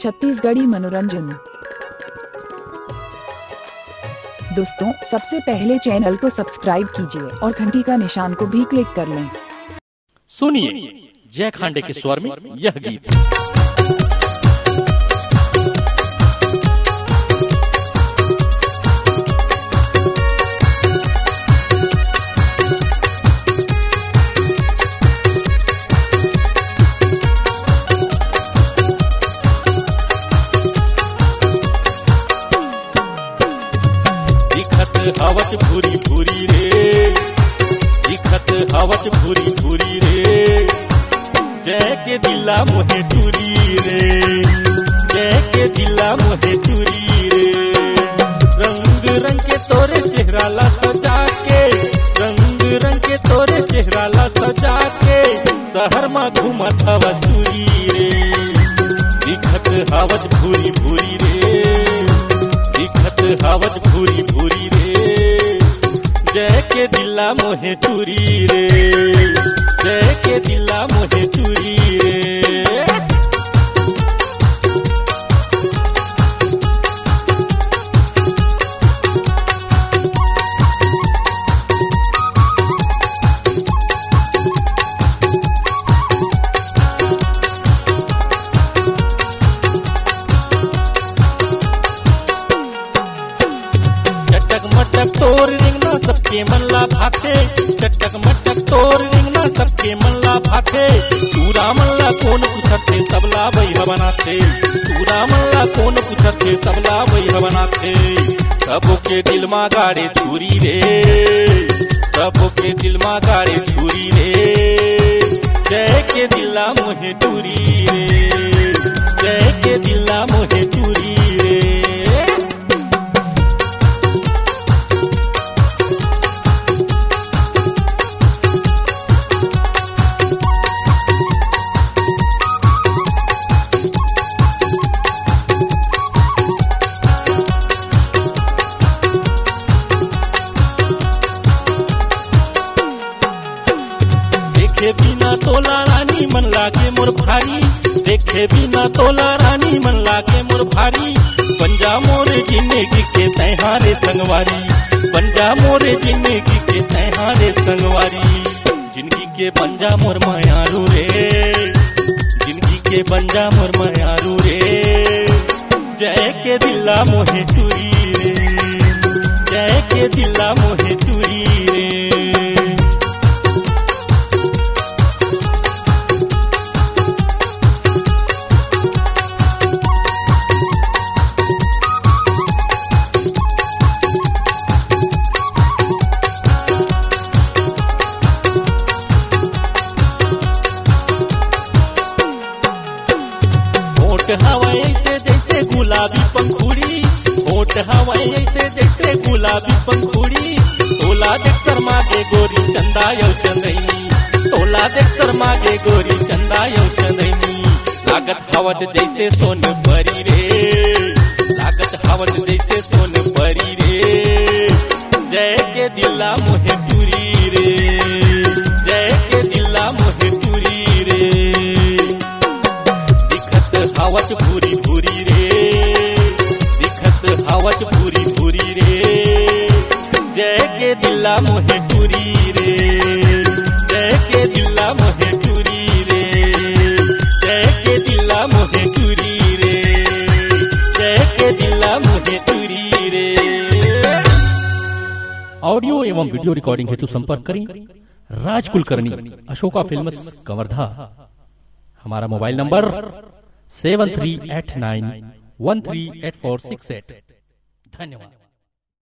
छत्तीसगढ़ी मनोरंजन। दोस्तों, सबसे पहले चैनल को सब्सक्राइब कीजिए और घंटी का निशान को भी क्लिक कर लें। सुनिए जय खांडे के स्वर में यह गीत। हवच भूरी भूरी रे, दिखत हवच भूरी भूरी रे, जय के दिला मोहे टूरी रे, जय के दिला मोहे टूरी रे। रंग रंग के तोरे चेहरा ला सजा के, रंग रंग के तोरे चेहरा ला सजा के, शहर में घूमत हवा चूरी रे, दिखत हवच भूरी भूरी रे, दिखत हवच भूरी भूरी रे, जय के दिला मोहे टूरी रे, जय के दिला मोहे टूरी रे। मटक तोर रिंगना सबके मन ला भाते, चटक मटक तोर रिंगना सबके मन ला भाते, पूरा मन ला कौन पूछते सबला वही बनाते, पूरा मन ला कौन पूछते सबला वही बनाते। सबों के दिल मा गाड़े छुरी रे, सबों के दिल मा गाड़े छुरी रे, जय के दिला मोहे टूरी रे, जय के दिला मोहे टूरी रे। देखे बिना तोला रानी मन लागे मोर भारी, देखे बिना तोला रानी मन लागे मोर भारी, पंजा मोरे जिंदगी के तैहारे संगवारी, पंजा मोरे जिंदगी के तैहारे संगवारी। जिंदगी के पंजा मोर मायारू रे, जिंदगी के पंजा मोर मायारू रे, जय के दिला मोहे टूरी रे, जय के दिला मोहे टूरी रे। होठ हवाई ऐसे जैसे गुलाबी पंखुड़ी, होठ हवाई ऐसे जैसे गुलाबी पंखुड़ी, तोला देख कर मागे गोरी चंदा यौ चंदैनी, तोला देख कर मागे गोरी चंदा यौ चंदैनी। लागत हवच जैसे सोन परी रे, लागत हवच जैसे सोन परी रे, जय के दिला मोहे टूरी रे, जय के दिला मोहे टूरी रे। हवच भूरी भूरी रे, दिखत हवच भूरी भूरी रे, जय के दिला मोहे टूरी रे, जय के दिला मोहे टूरी रे, जय के दिला मोहे टूरी रे, जय के दिला मोहे टूरी रे। ऑडियो एवं वीडियो रिकॉर्डिंग हेतु संपर्क करें राज कुलकर्णी, अशोका फिल्म्स, कवर्धा। हमारा मोबाइल नंबर 7389138468। धन्यवाद।